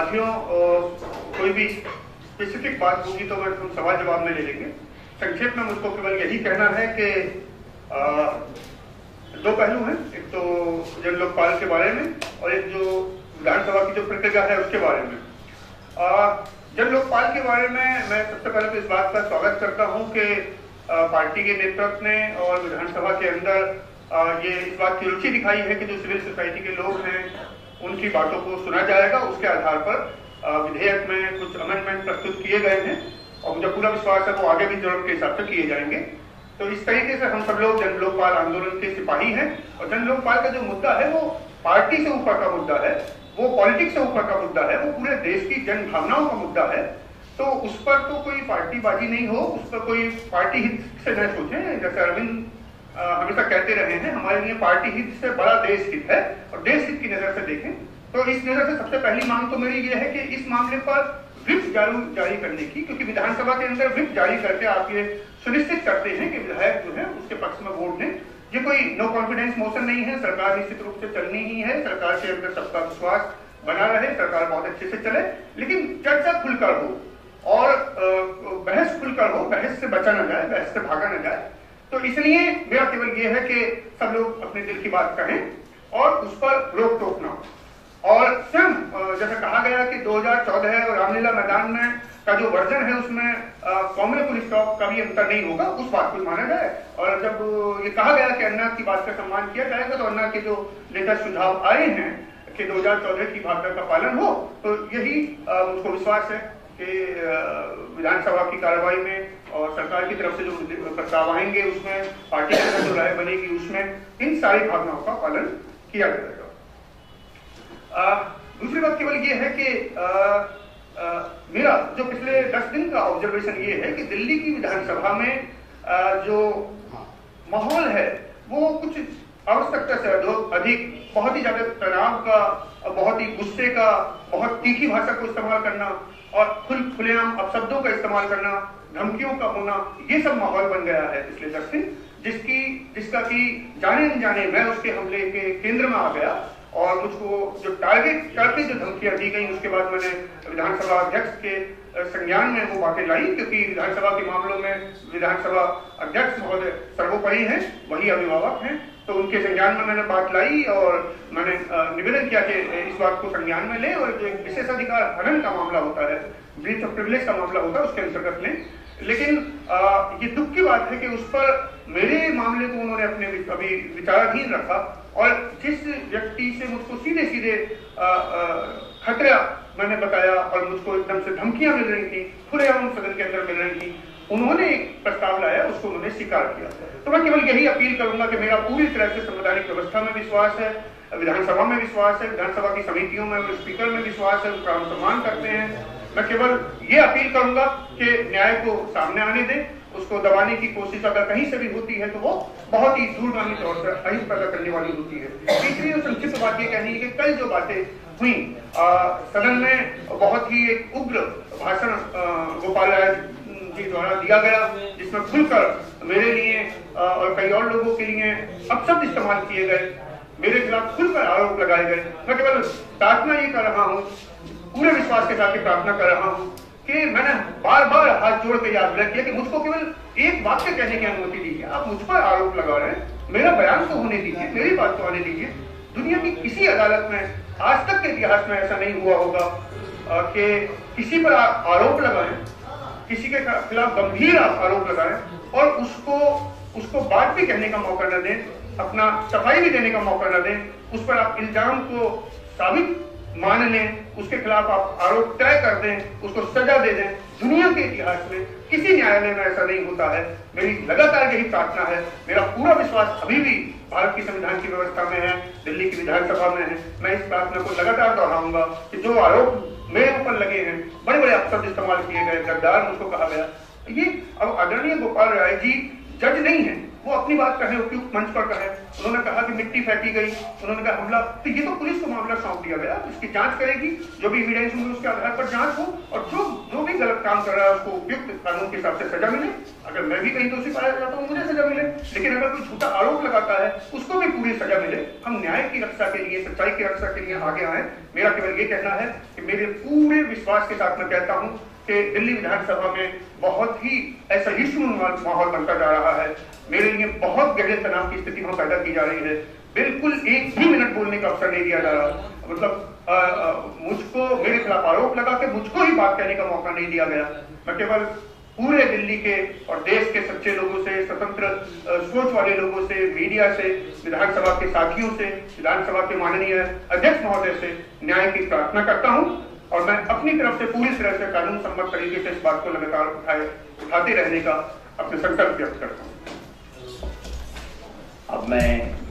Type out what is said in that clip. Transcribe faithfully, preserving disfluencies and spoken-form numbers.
साथियों, कोई भी स्पेसिफिक बात होगी तो मैं हम सवाल जवाब में ले लेंगे। संक्षेप में मुझको केवल यही कहना है कि दो पहलू हैं, एक तो जन लोकपाल के बारे में और एक जो विधानसभा की जो प्रक्रिया है उसके बारे में। जन लोकपाल के बारे में मैं सबसे पहले तो इस बात का स्वागत करता हूं कि पार्टी के नेतृत्व ने और विधानसभा के अंदर ये इस बात की रुचि दिखाई है कि जो सिविल सोसाइटी के लोग हैं उनकी बातों को सुना जाएगा। उसके आधार पर विधेयक में कुछ अमेंडमेंट प्रस्तुत किए गए हैं और मुझे पूरा विश्वास है वो आगे भी जरूरत के हिसाब से किए जाएंगे। तो इस तरीके से हम सब लोग जन लोकपाल आंदोलन के सिपाही हैं और जन लोकपाल का जो मुद्दा है वो पार्टी से ऊपर का मुद्दा है, वो पॉलिटिक्स से ऊपर का मुद्दा है, वो पूरे देश की जन भावनाओं का मुद्दा है। तो उस पर तो कोई पार्टीबाजी नहीं हो, उस पर कोई पार्टी हित से न सोचें। जैसे अरविंद हमेशा कहते रहे हैं, हमारे लिए पार्टी हित से बड़ा देश हित है और देश हित की नजर से देखें तो इस नजर से सबसे पहली मांग तो मेरी ये है कि इस मामले पर व्हिप जारी जारी करने की, क्योंकि विधानसभा के अंदर व्हिप जारी करके आप ये सुनिश्चित करते हैं कि विधायक जो है उसके पक्ष में वोट दें। ये कोई नो कॉन्फिडेंस मोशन नहीं है, सरकार निश्चित रूप से चलनी ही है, सरकार के अंदर सबका विश्वास बना रहे, सरकार बहुत अच्छे से चले, लेकिन चर्चा खुलकर हो और बहस खुलकर हो, बहस से बचा न जाए, बहस से भागा न जाए। तो इसलिए मेरा केवल ये है कि सब लोग अपने दिल की बात कहें और उस पर रोक टोक ना हो। और स्वयं जैसे कहा गया कि दो हज़ार चौदह और रामलीला मैदान में का जो वर्जन है उसमें कॉमन पुलिस स्टॉप का भी अंतर नहीं होगा, उस बात को माना जाए। और जब ये कहा गया कि अन्ना की बात का सम्मान किया जाएगा तो अन्ना के जो लेटेस्ट सुझाव आए हैं कि दो हज़ार चौदह की भावना का पालन हो, तो यही मुझको विश्वास है कि विधानसभा की कार्रवाई में और सरकार की तरफ से जो प्रस्ताव आएंगे उसमें पार्टी की तरफ जो राय बनेगी उसमें इन सारी भावनाओं का पालन किया जाएगा। दूसरी बात केवल ये है कि आ, आ, मेरा जो पिछले दस दिन का ऑब्जर्वेशन ये है कि दिल्ली की विधानसभा में आ, जो माहौल है वो कुछ आवश्यकता से अधिक बहुत ही ज्यादा तनाव का, बहुत ही गुस्से का, बहुत तीखी भाषा को इस्तेमाल करना और खुल खुलेआम अपशब्दों का इस्तेमाल करना, धमकियों का होना, ये सब माहौल बन गया है पिछले दस दिन, जिसकी जिसका कि जाने अनजाने मैं उसके हमले के केंद्र में आ गया और मुझको जो टारगेट करके जो धमकियां दी गई उसके बाद मैंने विधानसभा अध्यक्ष के संज्ञान में वो बातें लाई, क्योंकि विधानसभा के मामलों में विधानसभा अध्यक्ष महोदय सर्वोपरि हैं, वही अभिभावक हैं, तो उनके संज्ञान में मैंने बात लाई और मैंने निवेदन किया कि इस बात को संज्ञान में ले और जो एक विशेषाधिकार हनन का मामला होता है, ब्रीच ऑफ प्रिविलेज का मामला होता है, उसके अंतर्गत लें। लेकिन आ, ये दुख की बात है कि उस पर मेरे मामले को उन्होंने अपने अभी विचाराधीन रखा और जिस व्यक्ति से मुझको सीधे सीधे खतरा मैंने बताया और मुझको एकदम से धमकियां मिल रही थी, खुलेआम सदन के अंदर मिल रही थी, उन्होंने एक प्रस्ताव लाया, उसको उन्होंने स्वीकार किया। तो मैं केवल यही अपील करूंगा कि मेरा पूरी तरह से संवैधानिक व्यवस्था में विश्वास है, विधानसभा में विश्वास है, विधानसभा की समितियों में और स्पीकर में विश्वास है, उसका हम सम्मान करते हैं। मैं केवल ये अपील करूंगा कि न्याय को सामने आने दें, उसको दबाने की कोशिश अगर कहीं से भी होती है तो वो बहुत ही दूरगामी तौर पर अहित पैदा करने वाली होती है। तीसरी और संक्षिप्त बात ये कहनी है कि कल जो बातें हुई सदन में, बहुत ही एक उग्र भाषण गोपाल राय जी द्वारा दिया गया, जिसमें खुलकर मेरे लिए और कई और लोगों के लिए अपशब्द इस्तेमाल किए गए, मेरे खिलाफ खुलकर आरोप लगाए गए। मैं केवल प्रार्थना ये कर रहा हूँ, पूरे विश्वास के साथ प्रार्थना कर रहा हूँ कि मैंने बार बार हाथ जोड़ के आग्रह किया कि मुझको केवल एक वाक्य कहने की अनुमति दीजिए। आप मुझ पर आरोप लगा रहे हैं, मेरा बयान तो होने दीजिए, मेरी बात तो आने दीजिए। दुनिया की किसी अदालत में आज तक के इतिहास में ऐसा नहीं हुआ होगा कि किसी पर आरोप लगाएं, किसी के खिलाफ गंभीर आरोप लगाएं और उसको उसको बात भी कहने का मौका न दें, अपना सफाई भी देने का मौका न दें, उस पर आप इल्जाम को साबित मान लें, उसके खिलाफ आप आरोप तय कर दें, उसको सजा दे दें। दुनिया के इतिहास में किसी न्यायालय में ऐसा नहीं होता है। मेरी लगातार यही प्रार्थना है, मेरा पूरा विश्वास अभी भी भारत की संविधान की व्यवस्था में है, दिल्ली की विधानसभा में है। मैं इस प्रार्थना को लगातार दोहराऊंगा कि जो आरोप मेरे ऊपर लगे हैं, बड़े बड़े अपशब्द इस्तेमाल किए गए, गद्दार मुझको कहा गया, ये अब आदरणीय गोपाल राय जी जज नहीं है, वो अपनी बात कहे, उपयुक्त मंच पर कहे। उन्होंने कहा कि मिट्टी फेंकी गई, उन्होंने कहा हमला, तो ये तो पुलिस को मामला सौंप दिया गया, इसकी जांच करेगी, जो भी एविडेंस होंगे उसके आधार पर जांच हो, और जो जो भी गलत काम कर रहा है उसको उपयुक्त कानून के हिसाब से सजा मिले। अगर मैं भी कहीं दोषी पाया जाता हूँ मुझे सजा मिले, लेकिन अगर कोई झूठा आरोप लगाता है उसको भी पूरी सजा मिले। हम न्याय की रक्षा के लिए, सच्चाई की रक्षा के लिए आगे आए। मेरा केवल ये कहना है कि मेरे पूरे विश्वास के साथ मैं कहता हूँ कि दिल्ली विधानसभा में बहुत ही असहिष्णु माहौल बनता जा रहा है। मेरे लिए बहुत गहरे तनाव की स्थिति वहां पैदा की जा रही है। बिल्कुल एक भी मिनट बोलने का अवसर नहीं दिया जा रहा। मतलब आ, आ, मुझको मेरे खिलाफ आरोप लगा के मुझको ही बात कहने का मौका नहीं दिया गया। मैं केवल पूरे दिल्ली के और देश के सच्चे लोगों से, स्वतंत्र सोच वाले लोगों से, मीडिया से, विधानसभा के साथियों से, विधानसभा के माननीय अध्यक्ष महोदय से न्याय की प्रार्थना करता हूं, और मैं अपनी तरफ से पूरी तरह से कानून सम्मत तरीके से इस बात को लगातार उठाए उठाते रहने का अपने संकल्प व्यक्त करता हूं। अब मैं